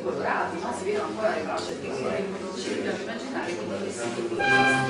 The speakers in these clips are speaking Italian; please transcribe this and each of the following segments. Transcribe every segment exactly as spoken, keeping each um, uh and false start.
colorati, no? Si vedono ancora le braccia di colore, ci dobbiamo immaginare quindi vestiti così.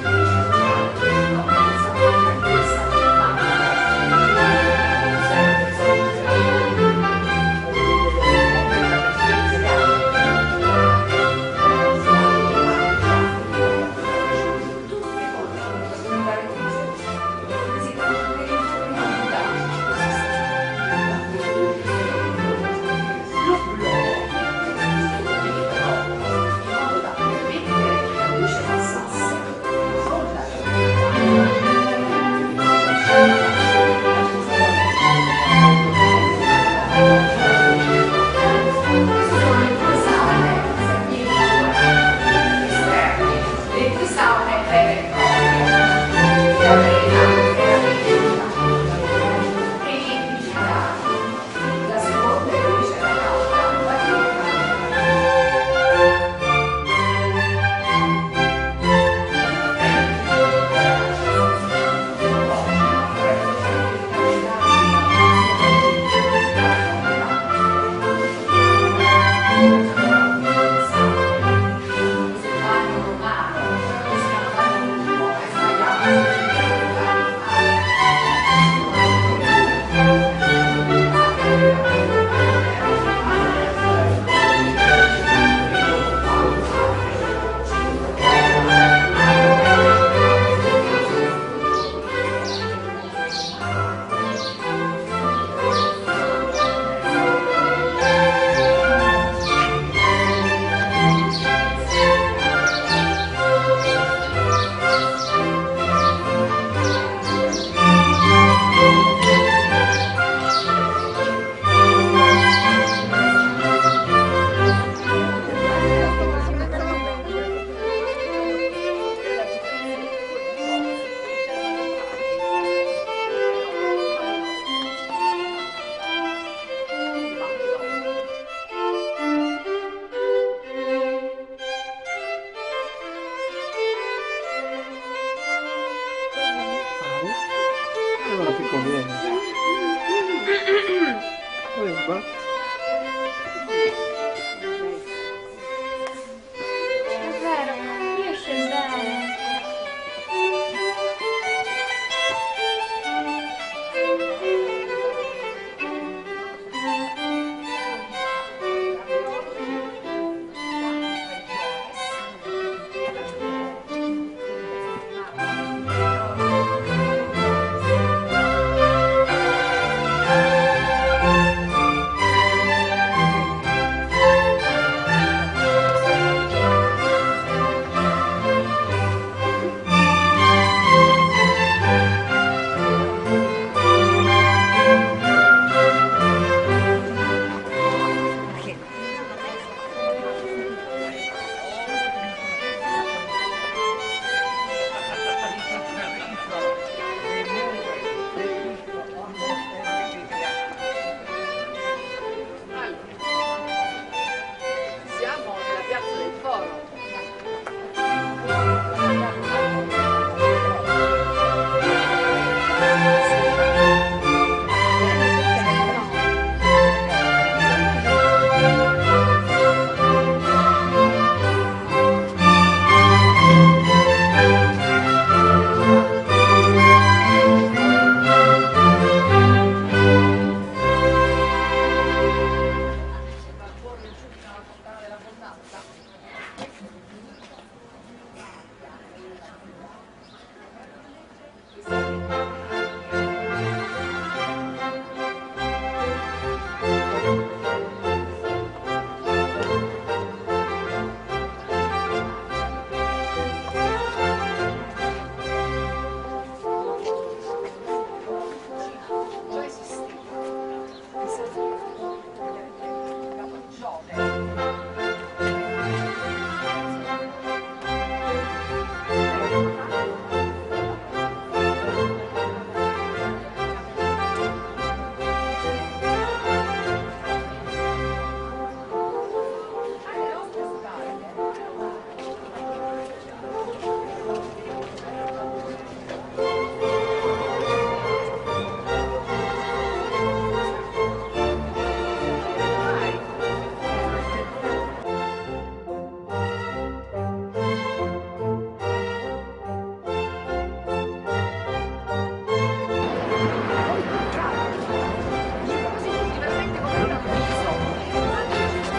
Allora ti conviene. Vieni qua. È vero, riesce bene.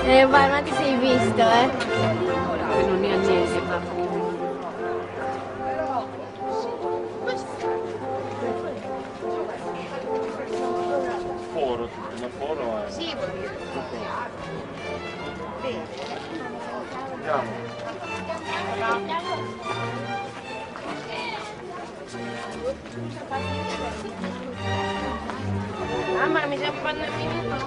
Eh, vai, ma ti sei visto, eh? Non ne ha niente, ma foro, ma foro è... Sì. Andiamo. Mamma, mi sa quando mi Mamma,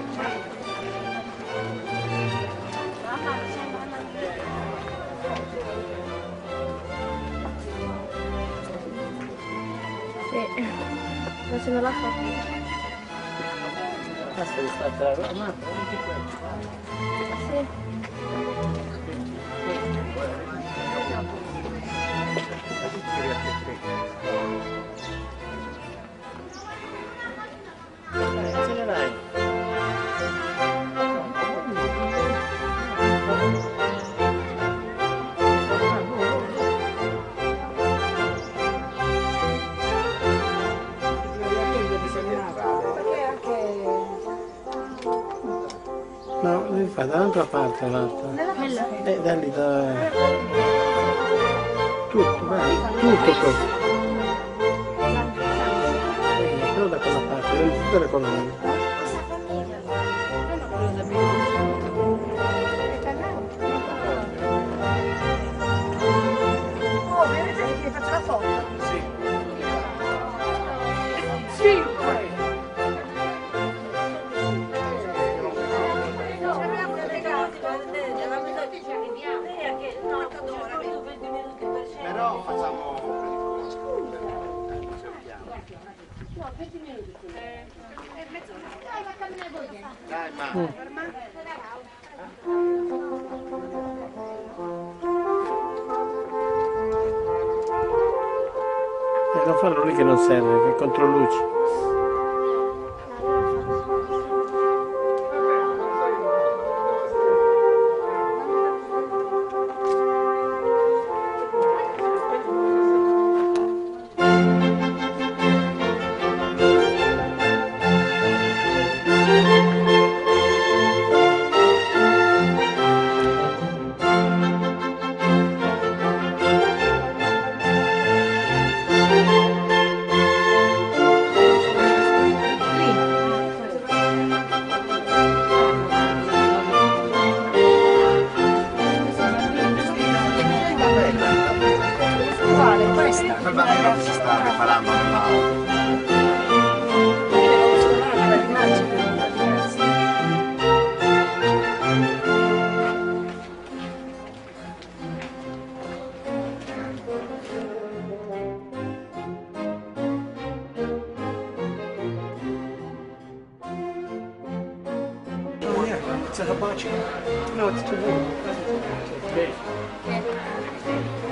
mi sembra Sì, facendo la foto. Basta che sta tra la mappa, anche quello. Sì. Accelerai. No, devi fare dall'altra parte l'altra. Eh, da lì, da... Tutto, vai, tutto proprio. Eh, però da quella parte, devi tutte le colonne. oh, vedete che faccio la foto? Sì. Sì! Però facciamo... Dai, ma... Mm. E non farlo lì che non serve, che è contro luci. Quale? Questa? Il bambino si sta preparando all'auto. Oh yeah, it's a hibachi. No, it's too big. It's big.